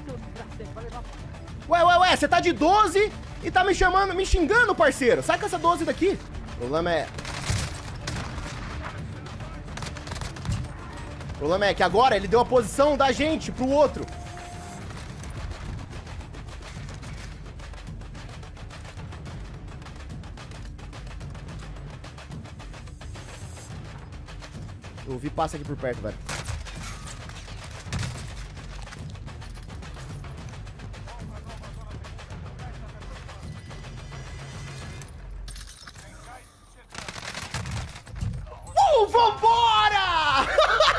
Ué, você tá de 12 e tá me chamando, me xingando, parceiro. Saca essa 12 daqui. O problema é que agora ele deu a posição da gente pro outro. Eu ouvi passa aqui por perto, velho. Vambora!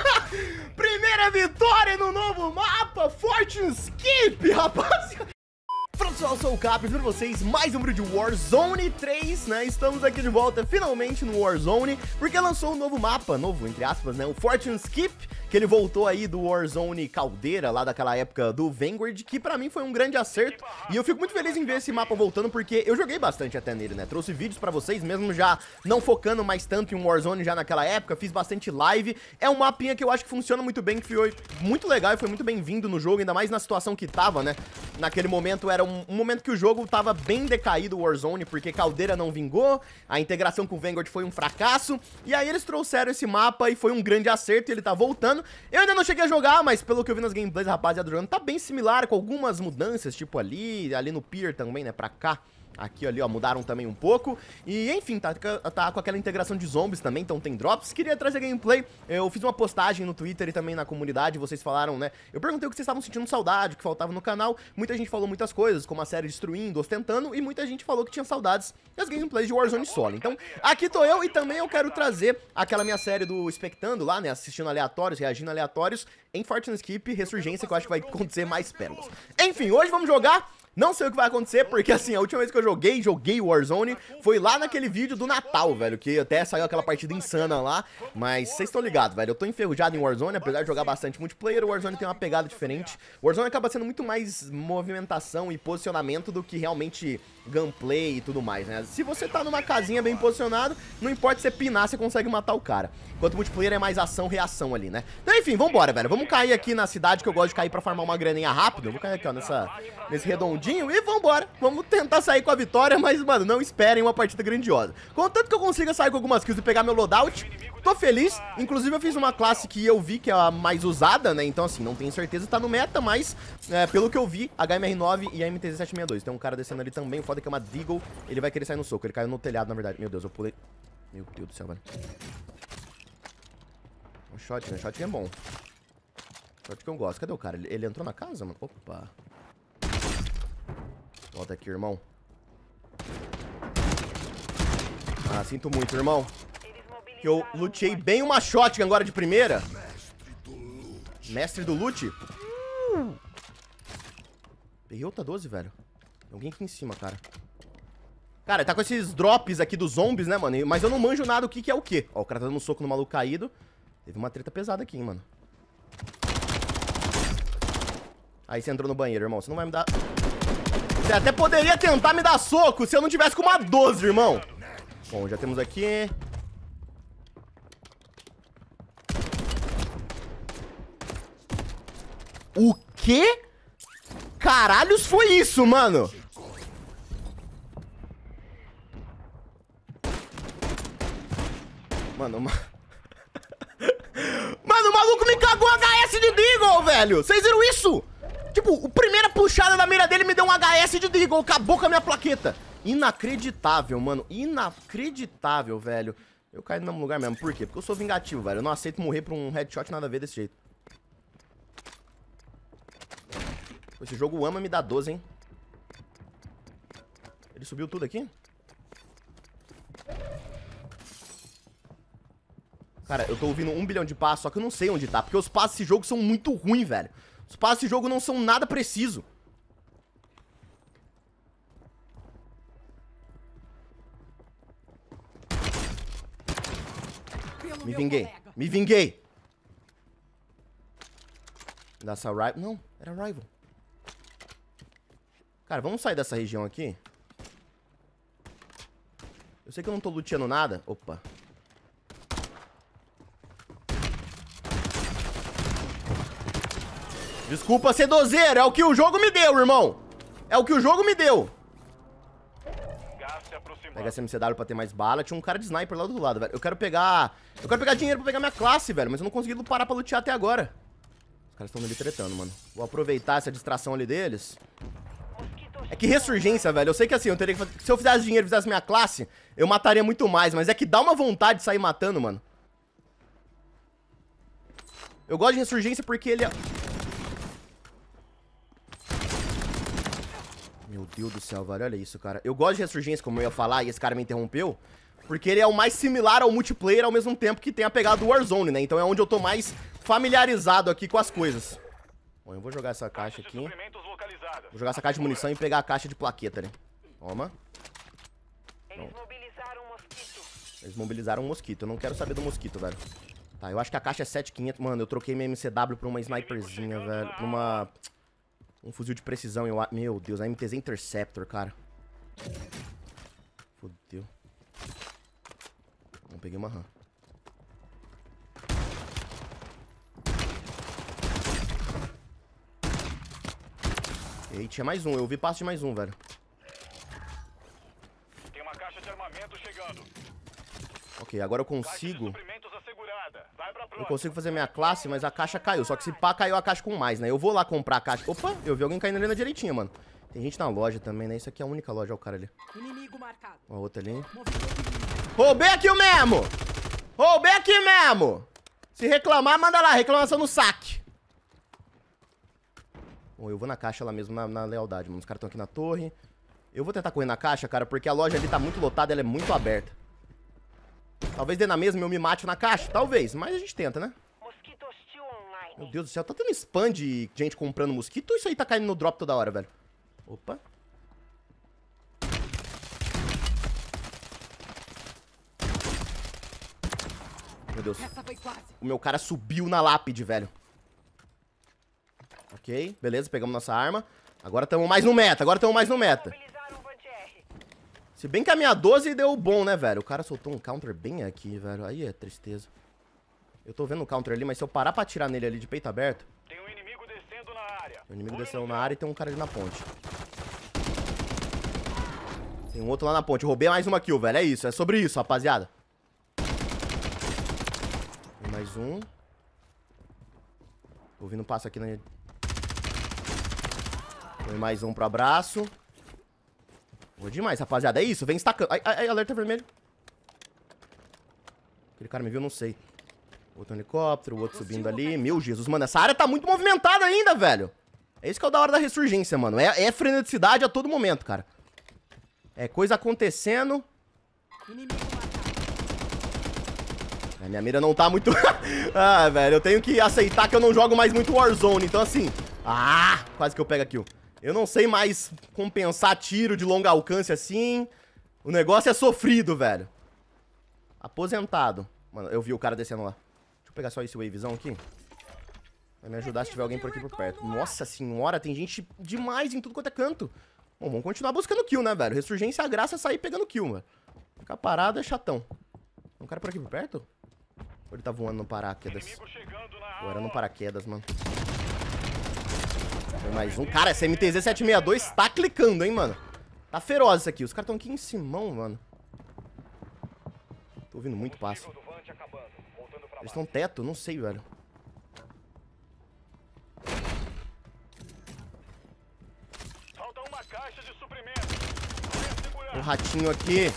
Primeira vitória no novo mapa, Fortune Skip, rapaziada. Fala pessoal, eu sou o Capri, para vocês mais um vídeo de Warzone 3, né? Estamos aqui de volta finalmente no Warzone, porque lançou um novo mapa, novo entre aspas, né? O Fortune Skip, que ele voltou aí do Warzone Caldeira, lá daquela época do Vanguard, que pra mim foi um grande acerto. E eu fico muito feliz em ver esse mapa voltando, porque eu joguei bastante até nele, né? Trouxe vídeos pra vocês, mesmo já não focando mais tanto em Warzone já naquela época, fiz bastante live. É um mapinha que eu acho que funciona muito bem, que foi muito legal e foi muito bem-vindo no jogo, ainda mais na situação que tava, né? Naquele momento era um momento que o jogo tava bem decaído, o Warzone, porque Caldeira não vingou, a integração com o Vanguard foi um fracasso, e aí eles trouxeram esse mapa e foi um grande acerto e ele tá voltando. Eu ainda não cheguei a jogar, mas pelo que eu vi nas gameplays, rapaziada, jogando, tá bem similar, com algumas mudanças, tipo ali no pier também, né, pra cá. Aqui, ali, ó, mudaram também um pouco. E, enfim, tá com aquela integração de zombies também, então tem drops. Queria trazer gameplay. Eu fiz uma postagem no Twitter e também na comunidade, vocês falaram, né? Eu perguntei o que vocês estavam sentindo saudade, o que faltava no canal. Muita gente falou muitas coisas, como a série destruindo, ostentando. E muita gente falou que tinha saudades das gameplays de Warzone Solo. Então, aqui tô eu e também eu quero trazer aquela minha série do Expectando lá, né? Assistindo aleatórios, reagindo aleatórios em Fortune Skip, Ressurgência, que eu acho que vai acontecer mais pérolas. Enfim, hoje vamos jogar. Não sei o que vai acontecer, porque assim, a última vez que eu joguei Warzone foi lá naquele vídeo do Natal, velho, que até saiu aquela partida insana lá, mas vocês estão ligados, velho, eu tô enferrujado em Warzone, apesar de jogar bastante multiplayer, o Warzone tem uma pegada diferente. O Warzone acaba sendo muito mais movimentação e posicionamento do que realmente gameplay e tudo mais, né? Se você tá numa casinha bem posicionado, não importa você pinar, você consegue matar o cara. Enquanto o multiplayer é mais ação, reação ali, né? Então, enfim, vambora, velho. Vamos cair aqui na cidade, que eu gosto de cair pra farmar uma graninha rápido. Eu vou cair aqui, ó, nesse redondinho e vambora. Vamos tentar sair com a vitória, mas, mano, não esperem uma partida grandiosa. Contanto que eu consiga sair com algumas kills e pegar meu loadout, tô feliz. Inclusive, eu fiz uma classe que eu vi que é a mais usada, né? Então, assim, não tenho certeza se tá no meta, mas, pelo que eu vi, HMR9 e a MTZ-762. Tem um cara descendo ali também, o foda é que é uma Deagle. Ele vai querer sair no soco. Ele caiu no telhado, na verdade. Meu Deus, eu pulei. Meu Deus do céu, velho. Um shotgun é bom. Shot que eu gosto. Cadê o cara? Ele entrou na casa, mano? Opa. Volta aqui, irmão. Ah, sinto muito, irmão. Que eu lutei bem uma shotgun agora de primeira. Mestre do loot. Peguei outra 12, velho. Tem alguém aqui em cima, cara. Cara, tá com esses drops aqui dos zombies, né, mano? Mas eu não manjo nada o que é o que. Ó, o cara tá dando um soco no maluco caído. Teve uma treta pesada aqui, hein, mano. Aí você entrou no banheiro, irmão. Você não vai me dar... Você até poderia tentar me dar soco se eu não tivesse com uma 12, irmão. Bom, já temos aqui... O quê? Caralhos foi isso, mano? Mano, Mano, o maluco me cagou HS de Deagle, velho. Vocês viram isso? Tipo, a primeira puxada da mira dele me deu um HS de Deagle. Acabou com a minha plaqueta. Inacreditável, mano. Inacreditável, velho. Eu caí no mesmo lugar mesmo. Por quê? Porque eu sou vingativo, velho. Eu não aceito morrer por um headshot nada a ver desse jeito. Esse jogo ama me dar 12, hein? Ele subiu tudo aqui? Cara, eu tô ouvindo 1 bilhão de passos, só que eu não sei onde tá. Porque os passos desse jogo são muito ruins, velho. Os passos desse jogo não são nada preciso. Me vinguei. Me vinguei. Dessa rival. Não, era rival. Cara, vamos sair dessa região aqui. Eu sei que eu não tô luteando nada. Opa. Desculpa ser dozeiro, é o que o jogo me deu, irmão. É o que o jogo me deu. Pega essa MCW pra ter mais bala. Tinha um cara de sniper lá do outro lado, velho. Eu quero pegar dinheiro pra pegar minha classe, velho. Mas eu não consegui parar pra lutear até agora. Os caras estão ali tretando, mano. Vou aproveitar essa distração ali deles. É que ressurgência, velho. Eu sei que assim, eu teria que fazer... Se eu fizesse dinheiro e fizesse minha classe, eu mataria muito mais. Mas é que dá uma vontade de sair matando, mano. Eu gosto de ressurgência porque ele é... Meu Deus do céu, velho. Olha isso, cara. Eu gosto de ressurgência, como eu ia falar, e esse cara me interrompeu. Porque ele é o mais similar ao multiplayer ao mesmo tempo que tem a pegada do Warzone, né? Então é onde eu tô mais familiarizado aqui com as coisas. Bom, eu vou jogar essa caixa aqui. Vou jogar essa caixa de munição e pegar a caixa de plaqueta, né? Toma. Eles mobilizaram um mosquito. Eles mobilizaram um mosquito. Eu não quero saber do mosquito, velho. Tá, eu acho que a caixa é 7.500. Mano, eu troquei minha MCW por uma sniperzinha, velho. Por uma... Um fuzil de precisão, eu acho. Meu Deus, a MTZ Interceptor, cara. Fudeu. Não peguei uma RAM. Ei, tinha mais um. Eu vi passo de mais um, velho. Tem uma caixa de armamento chegando. Ok, agora eu consigo... Eu consigo fazer minha classe, mas a caixa caiu. Só que se pá, caiu a caixa com mais, né? Eu vou lá comprar a caixa. Opa, eu vi alguém caindo ali na direitinha, mano. Tem gente na loja também, né? Isso aqui é a única loja. Olha o cara ali. Inimigo marcado. Ó, outra ali. Roubei aqui o mesmo! Roubei aqui mesmo! Se reclamar, manda lá. Reclamação no saque. Bom, eu vou na caixa lá mesmo, na lealdade, mano. Os caras estão aqui na torre. Eu vou tentar correr na caixa, cara, porque a loja ali tá muito lotada, ela é muito aberta. Talvez dê na mesma e eu me mate na caixa, talvez, mas a gente tenta, né? Meu Deus do céu, tá tendo spam de gente comprando mosquito ou isso aí tá caindo no drop toda hora, velho? Opa. Meu Deus. O meu cara subiu na lápide, velho. Ok, beleza, pegamos nossa arma. Agora estamos mais no meta, Se bem que a minha 12 deu bom, né, velho? O cara soltou um counter bem aqui, velho. Aí é tristeza. Eu tô vendo o counter ali, mas se eu parar pra atirar nele ali de peito aberto... Tem um inimigo descendo na área. O inimigo desceu na área e tem um cara ali na ponte. Tem um outro lá na ponte. Eu roubei mais uma kill, velho. É isso, é sobre isso, rapaziada. Tem mais um. Tô ouvindo um passo aqui na... Tem mais um pro abraço. Vou demais, rapaziada. É isso, vem estacando. Ai, ai, ai, alerta vermelho. Aquele cara me viu, não sei. Outro helicóptero, o outro subindo ali. Meu Jesus, mano, essa área tá muito movimentada ainda, velho. É isso que é o da hora da ressurgência, mano. É freneticidade a todo momento, cara. É coisa acontecendo. A minha mira não tá muito... Ah, velho, eu tenho que aceitar que eu não jogo mais muito Warzone. Então, assim... Ah, quase que eu pego a kill. Eu não sei mais compensar tiro de longo alcance assim. O negócio é sofrido, velho. Aposentado. Mano, eu vi o cara descendo lá. Deixa eu pegar só esse wavezão aqui. Vai me ajudar se tiver alguém por aqui por perto. Nossa senhora, tem gente demais em tudo quanto é canto. Bom, vamos continuar buscando kill, né, velho? Ressurgência, a graça é sair pegando kill, velho. Ficar parado é chatão. Tem um cara por aqui por perto? Ou ele tá voando no paraquedas? Ou era no paraquedas, mano. Tem mais um. Cara, essa MTZ 762 tá clicando, hein, mano. Tá feroz isso aqui. Os caras estão aqui em cima, mano. Tô ouvindo muito passo. Eles estão teto? Não sei, velho. Falta uma caixa de suprimento. Tem um ratinho aqui.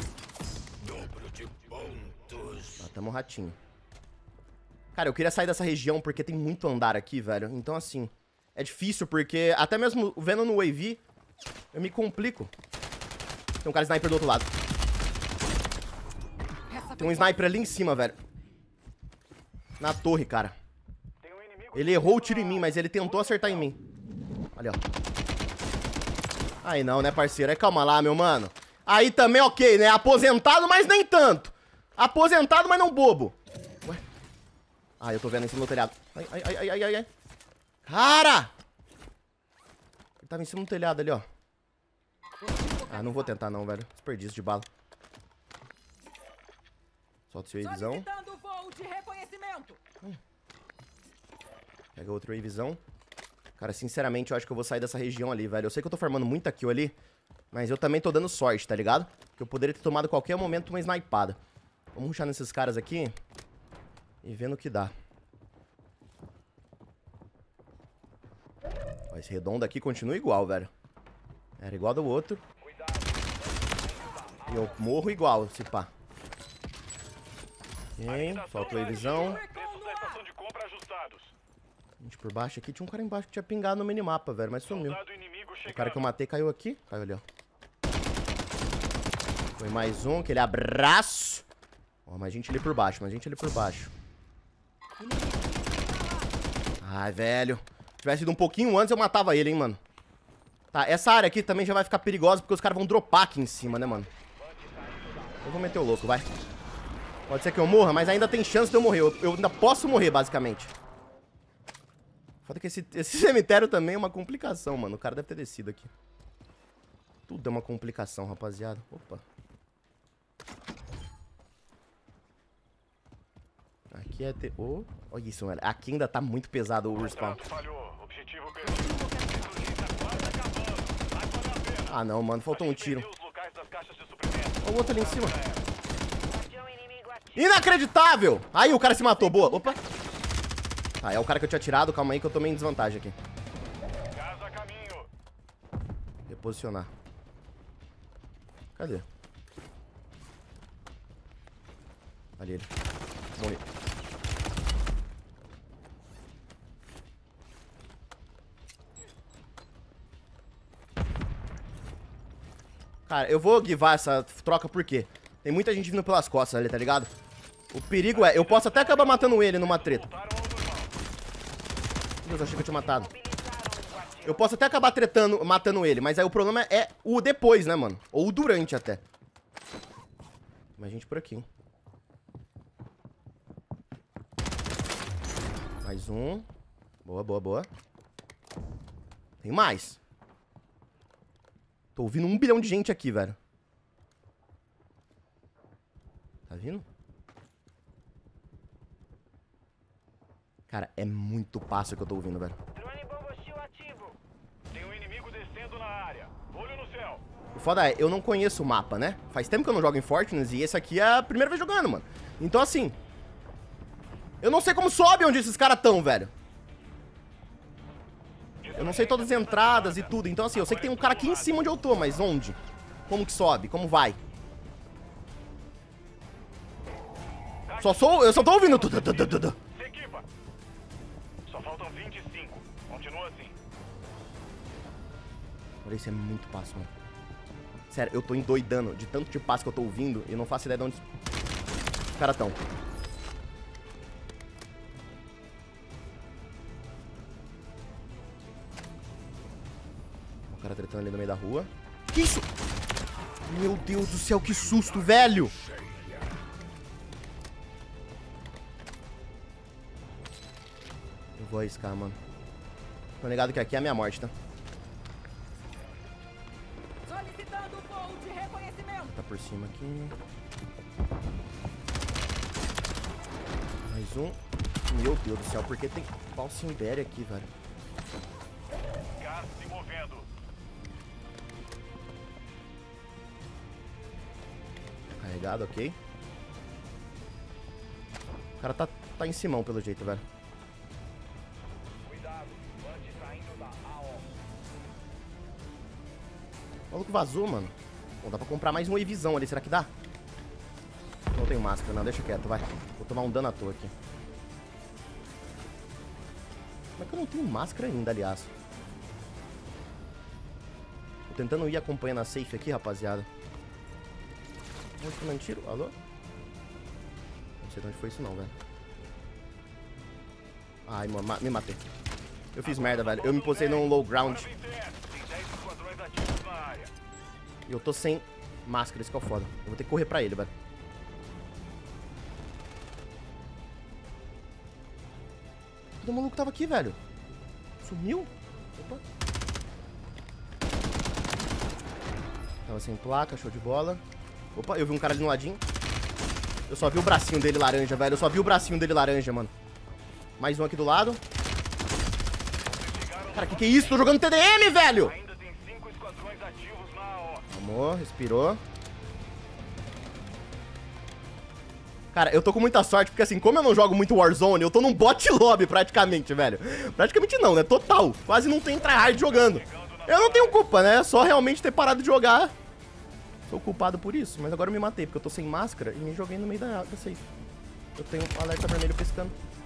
Ah, tamo um ratinho. Cara, eu queria sair dessa região porque tem muito andar aqui, velho. Então, assim... É difícil porque, até mesmo vendo no UAV, eu me complico. Tem um cara sniper do outro lado. Tem um sniper ali em cima, velho. Na torre, cara. Ele errou o tiro em mim, mas ele tentou acertar em mim. Ali, ó. Aí não, né, parceiro? Aí calma lá, meu mano. Aí também ok, né? Aposentado, mas nem tanto. Aposentado, mas não bobo. Ué? Ah, eu tô vendo em cima do telhado. Ai, ai, ai, ai, ai, ai. Cara! Ele tava em cima do telhado ali, ó. Ah, não vou tentar não, velho. Desperdício de bala. Solta esse wavezão. Voo de reconhecimento. Pega outro wavezão. Cara, sinceramente, eu acho que eu vou sair dessa região ali, velho. Eu sei que eu tô farmando muita kill ali, mas eu também tô dando sorte, tá ligado? Porque eu poderia ter tomado a qualquer momento uma snipada. Vamos rushar nesses caras aqui e vendo o que dá. Ó, esse redondo aqui continua igual, velho. Era igual do outro. E eu morro igual, se pá. Ok, faltou a visão. Gente, por baixo aqui tinha um cara embaixo que tinha pingado no minimapa, velho, mas sumiu. O cara que eu matei caiu aqui. Caiu ali, ó. Foi mais um, aquele abraço. Ó, mais gente ali por baixo, mais gente ali por baixo. Ai, velho. Se tivesse ido um pouquinho antes, eu matava ele, hein, mano. Tá, essa área aqui também já vai ficar perigosa, porque os caras vão dropar aqui em cima, né, mano? Eu vou meter o louco, vai. Pode ser que eu morra, mas ainda tem chance de eu morrer. Eu ainda posso morrer, basicamente. Foda que esse cemitério também é uma complicação, mano. O cara deve ter descido aqui. Tudo é uma complicação, rapaziada. Opa. Aqui é... Oh, olha isso, velho. Aqui ainda tá muito pesado o respawn. Ah, não, mano. Faltou um tiro. Olha o outro ali em cima. Inacreditável! Aí, o cara se matou. Boa. Opa. Ah, é o cara que eu tinha tirado. Calma aí que eu tomei em desvantagem aqui. Reposicionar. Cadê? Ali ele. Morri. Cara, eu vou guivar essa troca por quê? Tem muita gente vindo pelas costas ali, tá ligado? O perigo é... Eu posso até acabar matando ele numa treta. Meu Deus, achei que eu tinha matado. Eu posso até acabar matando ele, mas aí o problema é o depois, né, mano? Ou o durante até. Mais gente por aqui, hein? Mais um. Boa, boa, boa. Tem mais. Tô ouvindo 1 bilhão de gente aqui, velho. Tá vindo? Cara, é muito passo que eu tô ouvindo, velho. Drone bomba hostil ativo. Tem um inimigo descendo na área. Olho no céu. O foda é, eu não conheço o mapa, né? Faz tempo que eu não jogo em Fortnite e esse aqui é a primeira vez jogando, mano. Então, assim... Eu não sei como sobe onde esses caras tão, velho. Eu não sei todas as entradas e tudo. Então, assim, eu sei que tem um cara aqui em cima onde eu tô, mas onde? Como que sobe? Como vai? Eu só tô ouvindo tudo. Se equipa. Só faltam 25. Continua assim. Olha, isso é muito passo, mano. Sério, eu tô endoidando de tanto de passo que eu tô ouvindo e eu não faço ideia de onde os caras tão. O cara tretando ali no meio da rua. Que isso? Meu Deus do céu, que susto, velho! Eu vou arriscar, mano. Tô ligado que aqui é a minha morte, tá? Solicitando voo de reconhecimento. Tá por cima aqui. Mais um. Meu Deus do céu, por que tem falso Imbéria aqui, velho? Gás se movendo. Carregado, ok. O cara tá em cima, pelo jeito, velho. Cuidado, Band saindo da AO. O maluco vazou, mano. Bom, dá pra comprar mais um Evisão ali, será que dá? Não tenho máscara, não, deixa quieto, vai. Vou tomar um dano à toa aqui. Como é que eu não tenho máscara ainda, aliás? Tô tentando ir acompanhando a safe aqui, rapaziada. Onde tomando tiro? Alô? Não sei de onde foi isso não, velho. Ai, mano, me matei. Eu fiz merda, velho. Eu me posei num low ground. Tem 10 esquadrões ativos na área. E eu tô sem máscara, isso que é o foda. Eu vou ter que correr pra ele, velho. Todo maluco tava aqui, velho. Sumiu? Opa. Tava sem placa, show de bola. Opa, eu vi um cara ali no ladinho. Eu só vi o bracinho dele laranja, velho. Eu só vi o bracinho dele laranja, mano. Mais um aqui do lado. Cara, que é isso? Tô jogando TDM, velho! Ainda tem 5 esquadrões ativos na AO. Amor, respirou. Cara, eu tô com muita sorte, porque assim, como eu não jogo muito Warzone, eu tô num bot lobby praticamente, velho. Praticamente não, né? Total. Quase não tem tryhard jogando. Eu não tenho culpa, né? É só realmente ter parado de jogar. Sou culpado por isso, mas agora eu me matei, porque eu tô sem máscara e me joguei no meio da safe. Eu tenho um alerta vermelho piscando.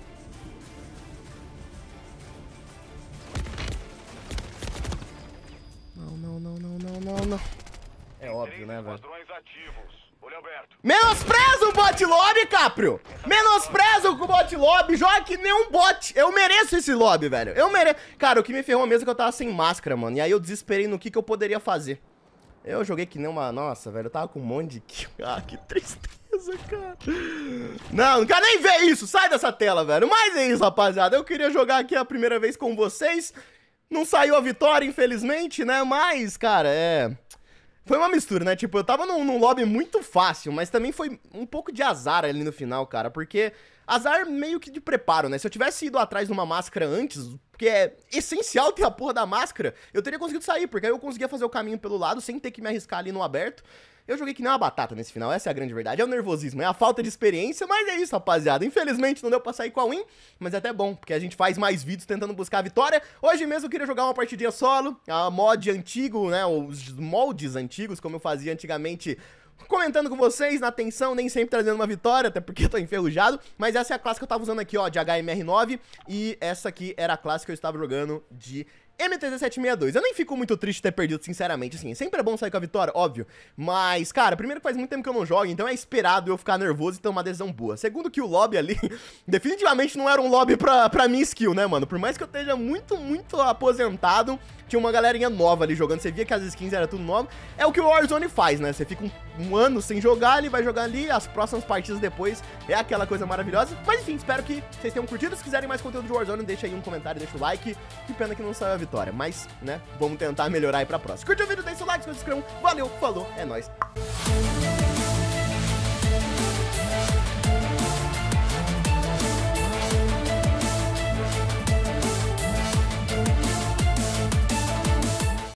Não. É óbvio, né, velho? Esquadrões ativos. Olho aberto. Menospreza o bot lobby, Caprio! Menospreza o bot lobby, joga que nem um bot. Eu mereço esse lobby, velho. Eu mereço. Cara, o que me ferrou mesmo é que eu tava sem máscara, mano. E aí eu desesperei no que eu poderia fazer. Eu joguei que nem uma... Nossa, velho, eu tava com um monte de kill. Ah, que tristeza, cara. Não quero nem ver isso. Sai dessa tela, velho. Mas é isso, rapaziada. Eu queria jogar aqui a primeira vez com vocês. Não saiu a vitória, infelizmente, né? Mas, cara, foi uma mistura, né? Tipo, eu tava num lobby muito fácil, mas também foi um pouco de azar ali no final, cara. Porque azar meio que de preparo, né? Se eu tivesse ido atrás de uma máscara antes, porque é essencial ter a porra da máscara, eu teria conseguido sair, porque aí eu conseguia fazer o caminho pelo lado sem ter que me arriscar ali no aberto. Eu joguei que nem uma batata nesse final, essa é a grande verdade. É o nervosismo, é a falta de experiência, mas é isso, rapaziada. Infelizmente não deu pra sair com a win, mas é até bom, porque a gente faz mais vídeos tentando buscar a vitória. Hoje mesmo eu queria jogar uma partidinha solo, a mod antigo, né, os moldes antigos, como eu fazia antigamente, comentando com vocês, na atenção, nem sempre trazendo uma vitória, até porque eu tô enferrujado. Mas essa é a classe que eu tava usando aqui, ó, de HMR9, e essa aqui era a classe que eu estava jogando de MTZ-762. Eu nem fico muito triste de ter perdido, sinceramente, assim. Sempre é bom sair com a vitória, óbvio. Mas, cara, primeiro que faz muito tempo que eu não jogo, então é esperado eu ficar nervoso e ter uma decisão boa. Segundo que o lobby ali, definitivamente não era um lobby pra minha skill, né, mano? Por mais que eu esteja muito aposentado, tinha uma galerinha nova ali jogando. Você via que as skins eram tudo novo. É o que o Warzone faz, né? Você fica um ano sem jogar, ele vai jogar ali, as próximas partidas depois é aquela coisa maravilhosa. Mas enfim, espero que vocês tenham curtido. Se quiserem mais conteúdo de Warzone, deixa aí um comentário, deixa o like. Que pena que não saiu a vitória, mas, né, vamos tentar melhorar aí pra próxima. Curtiu o vídeo, deixa o like, se inscrevam. Valeu, falou, é nóis.